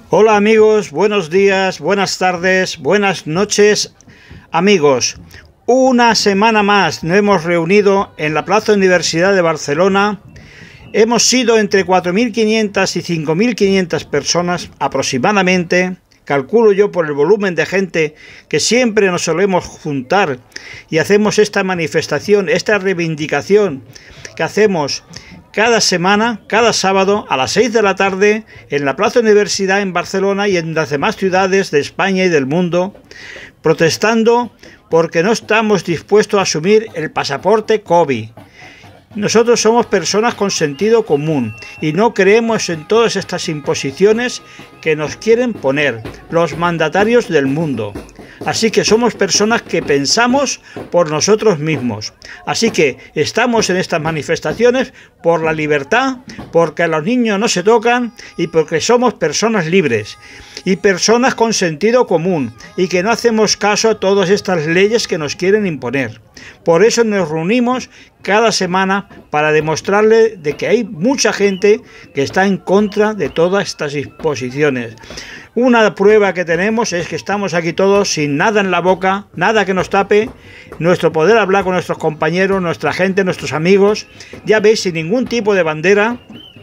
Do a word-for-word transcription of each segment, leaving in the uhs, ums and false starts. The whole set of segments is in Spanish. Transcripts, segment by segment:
Hola amigos, buenos días, buenas tardes, buenas noches amigos. Una semana más nos hemos reunido en la Plaza Universidad de Barcelona. Hemos sido entre cuatro mil quinientas y cinco mil quinientas personas aproximadamente. Calculo yo por el volumen de gente que siempre nos solemos juntar y hacemos esta manifestación, esta reivindicación que hacemos cada semana, cada sábado a las seis de la tarde en la Plaza Universidad en Barcelona y en las demás ciudades de España y del mundo, protestando porque no estamos dispuestos a asumir el pasaporte COVID. Nosotros somos personas con sentido común y no creemos en todas estas imposiciones que nos quieren poner los mandatarios del mundo. Así que somos personas que pensamos por nosotros mismos. Así que estamos en estas manifestaciones por la libertad, porque a los niños no se tocan y porque somos personas libres y personas con sentido común y que no hacemos caso a todas estas leyes que nos quieren imponer. Por eso nos reunimos cada semana para demostrarle de que hay mucha gente que está en contra de todas estas imposiciones. Una prueba que tenemos es que estamos aquí todos sin nada en la boca, nada que nos tape, nuestro poder hablar con nuestros compañeros, nuestra gente, nuestros amigos, ya veis, sin ningún tipo de bandera.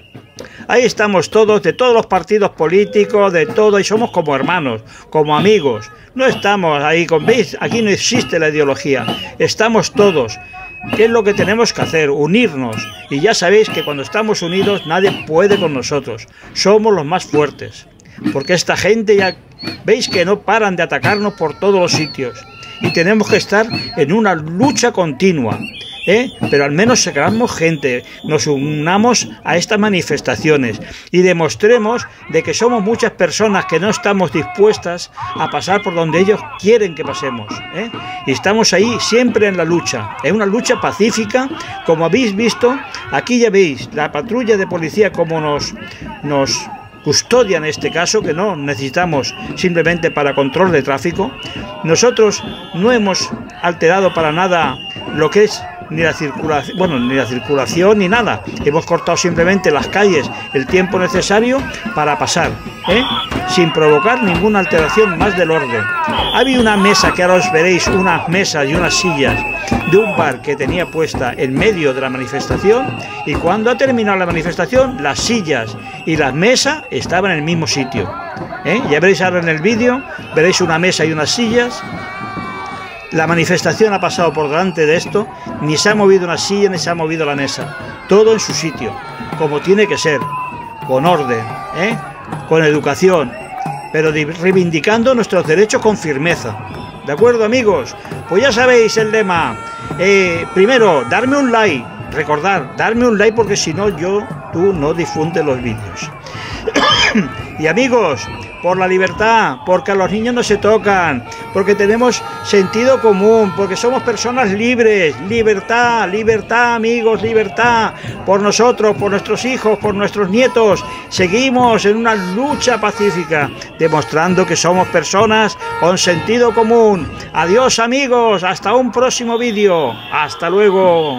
Ahí estamos todos, de todos los partidos políticos, de todo, y somos como hermanos, como amigos. No estamos ahí con, ¿veis? Aquí no existe la ideología, estamos todos. ¿Qué es lo que tenemos que hacer? Unirnos. Y ya sabéis que cuando estamos unidos nadie puede con nosotros. Somos los más fuertes. Porque esta gente ya veis que no paran de atacarnos por todos los sitios. Y tenemos que estar en una lucha continua. ¿Eh? Pero al menos seamos gente, nos unamos a estas manifestaciones y demostremos de que somos muchas personas que no estamos dispuestas a pasar por donde ellos quieren que pasemos, ¿eh? Y estamos ahí siempre en la lucha, es una lucha pacífica, como habéis visto, aquí ya veis la patrulla de policía como nos, nos custodia en este caso, que no necesitamos simplemente para control de tráfico. Nosotros no hemos alterado para nada lo que es ni la circulación, bueno, ni la circulación ni nada. Hemos cortado simplemente las calles el tiempo necesario para pasar, ¿eh? Sin provocar ninguna alteración más del orden. Había una mesa, que ahora os veréis, unas mesas y unas sillas de un bar que tenía puesta en medio de la manifestación, y cuando ha terminado la manifestación, las sillas y las mesas estaban en el mismo sitio, ¿eh? Ya veréis ahora en el vídeo, veréis una mesa y unas sillas. La manifestación ha pasado por delante de esto, ni se ha movido una silla ni se ha movido la mesa. Todo en su sitio, como tiene que ser, con orden, ¿eh? Con educación, pero reivindicando nuestros derechos con firmeza. ¿De acuerdo, amigos? Pues ya sabéis el lema. Eh, primero, darme un like. Recordad, darme un like porque si no, yo, tú no difundes los vídeos. Y amigos, por la libertad, porque a los niños no se tocan, porque tenemos sentido común, porque somos personas libres, libertad, libertad amigos, libertad, por nosotros, por nuestros hijos, por nuestros nietos, seguimos en una lucha pacífica, demostrando que somos personas con sentido común. Adiós amigos, hasta un próximo vídeo, hasta luego.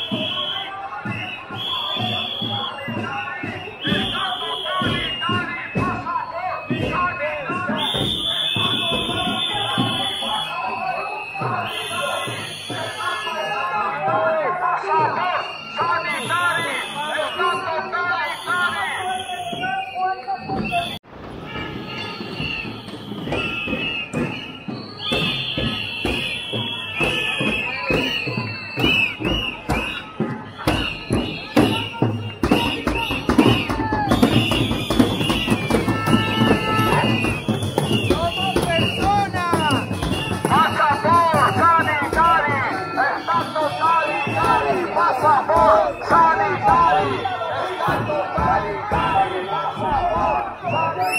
Pasaporte sanitario, estatus sanitario, pasaporte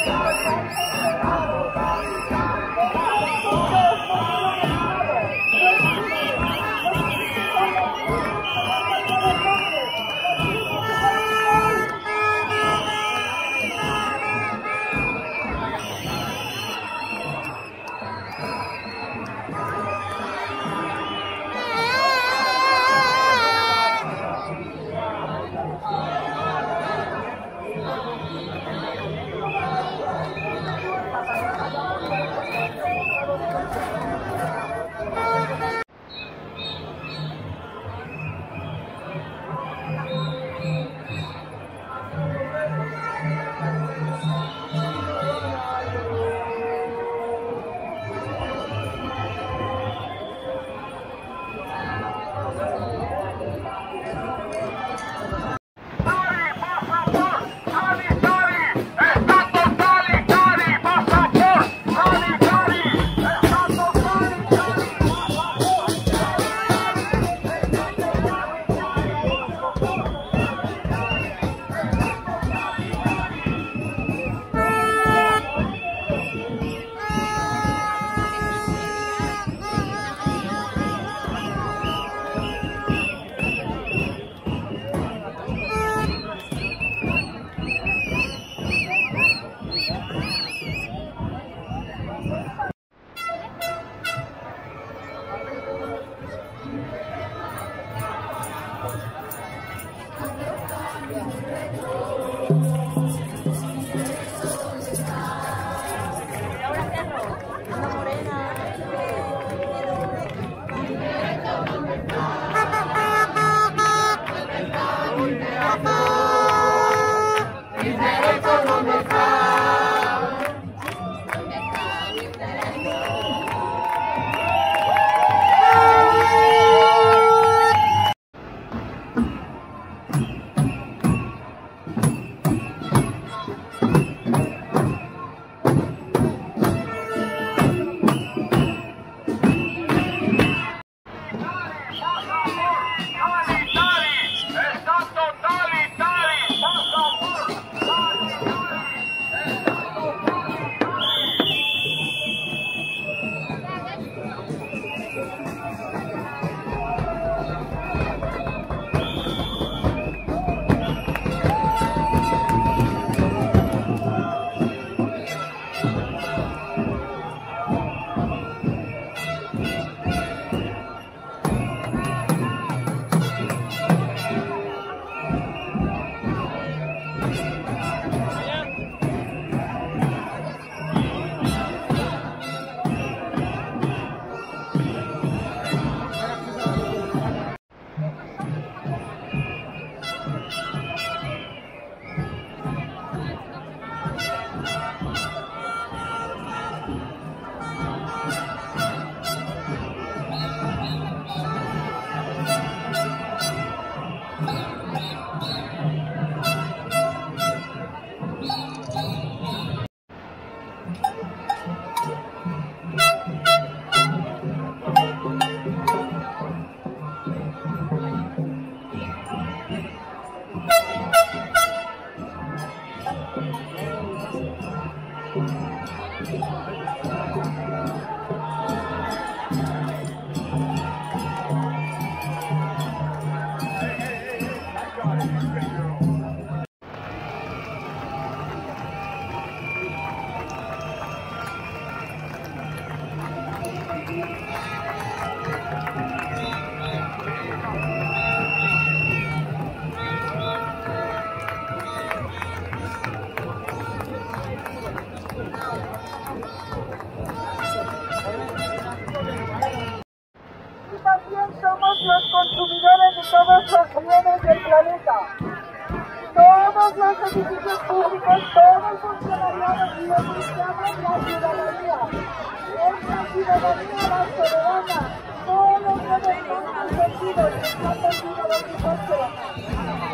todos los bienes del planeta. Todos los edificios públicos, todo el funcionariado y los cristianos, la ciudadanía. Esta ciudadanía barcelonana, todos los gobernantes sentidos están perdidos de su coche.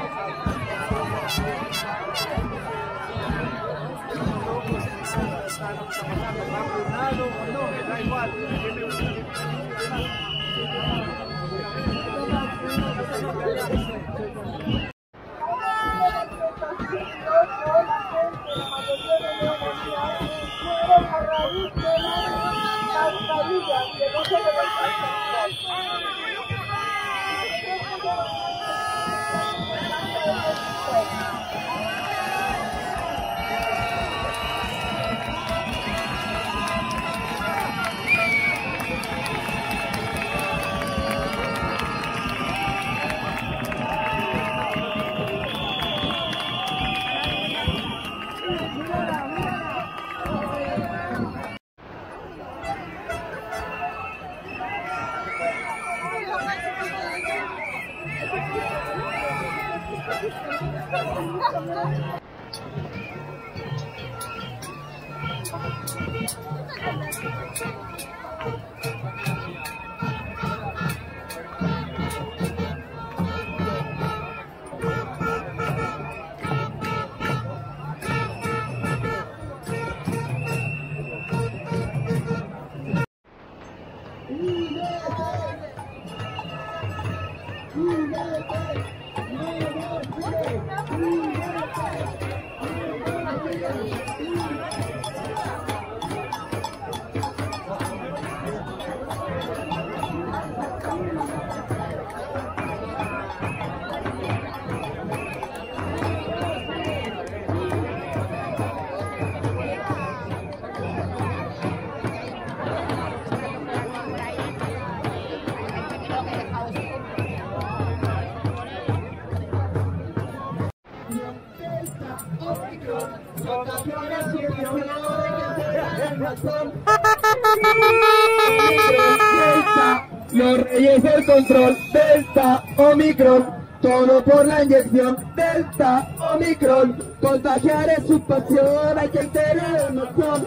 Los reyes del control, Delta, Omicron, todo por la inyección, Delta, Omicron, contagiar es su pasión, hay que tener emoción.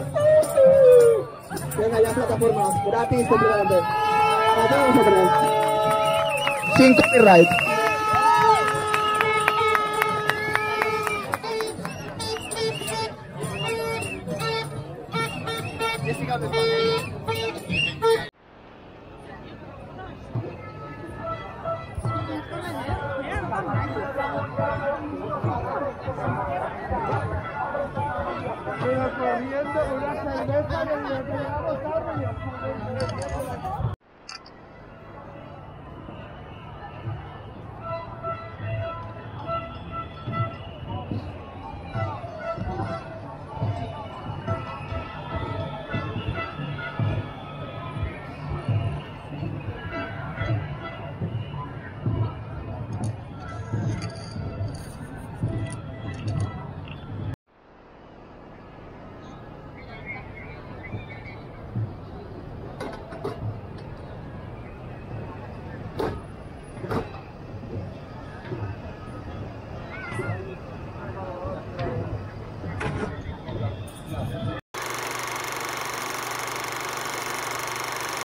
Venga ya plataformas, gratis completamente. Vamos a poner. Sin copyright. Pero corriendo una cerveza de lo que llegamos tarde.